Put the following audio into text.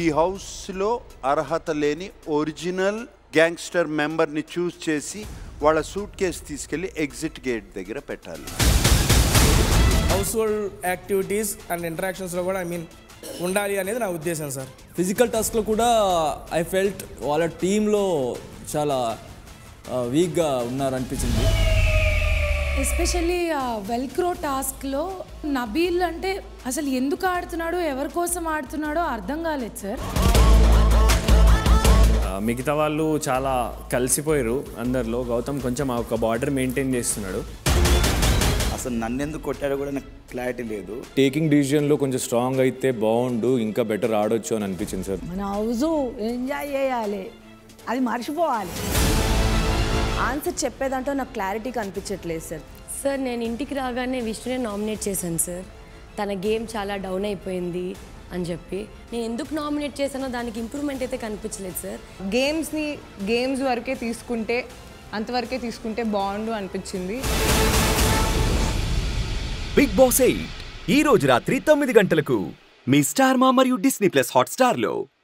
ఈ హౌస్లో అర్హత లేని ఒరిజినల్ గ్యాంగ్స్టర్ మెంబర్ని చూస్ చేసి వాళ్ళ సూట్ కేసు తీసుకెళ్ళి ఎగ్జిట్ గేట్ దగ్గర పెట్టాలి. హౌస్ హోల్డ్ యాక్టివిటీస్ అండ్ ఇంటరాక్షన్స్లో కూడా ఉండాలి అనేది నా ఉద్దేశం సార్. ఫిజికల్ టాస్క్లో కూడా ఐ ఫెల్ట్ వాళ్ళ టీంలో చాలా వీక్గా ఉన్నారనిపించింది. ఎస్పెషల్లీ వెల్క్రో టాస్క్లో నబీల్ అంటే అసలు ఎందుకు ఆడుతున్నాడో ఎవరి కోసం ఆడుతున్నాడో అర్థం కాలేదు సార్. మిగతా వాళ్ళు చాలా కలిసిపోయారు అందరిలో. గౌతమ్ కొంచెం ఒక బార్డర్ మెయింటైన్ చేస్తున్నాడు. అసలు నన్ను ఎందుకు కొట్టాడో కూడా నాకు క్లారిటీ లేదు. టేకింగ్ డిసిజన్లో కొంచెం స్ట్రాంగ్ అయితే బాగుండు, ఇంకా బెటర్ ఆడొచ్చు అని అనిపించింది సార్. మన హౌస్ ఎంజాయ్ చేయాలి, అది మర్చిపోవాలి. ఆన్సర్ చెప్పేదాంట్లో నాకు క్లారిటీ కనిపించట్లేదు సార్. సార్ నేను ఇంటికి రాగానే విష్ణునే నామినేట్ చేశాను సార్. తన గేమ్ చాలా డౌన్ అయిపోయింది అని చెప్పి. నేను ఎందుకు నామినేట్ చేశానో దానికి ఇంప్రూవ్మెంట్ అయితే కనిపించలేదు సార్. గేమ్స్ వరకే తీసుకుంటే అంతవరకే తీసుకుంటే బాగుండు అనిపించింది. బిగ్ బాస్ 8 ఈ రోజు రాత్రి 9 గంటలకు మీ స్టార్ మా మరియు డిస్నీ ప్లస్ హాట్ స్టార్ లో.